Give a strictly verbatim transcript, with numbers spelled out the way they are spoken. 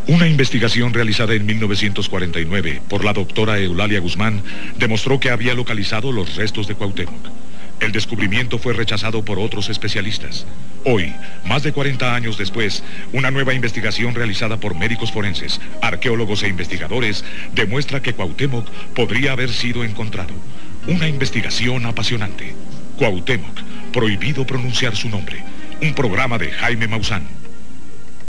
Una investigación realizada en mil novecientos cuarenta y nueve por la doctora Eulalia Guzmán demostró que había localizado los restos de Cuauhtémoc. El descubrimiento fue rechazado por otros especialistas. Hoy, más de cuarenta años después, una nueva investigación realizada por médicos forenses, arqueólogos e investigadores demuestra que Cuauhtémoc podría haber sido encontrado. Una investigación apasionante. Cuauhtémoc, prohibido pronunciar su nombre. Un programa de Jaime Maussan.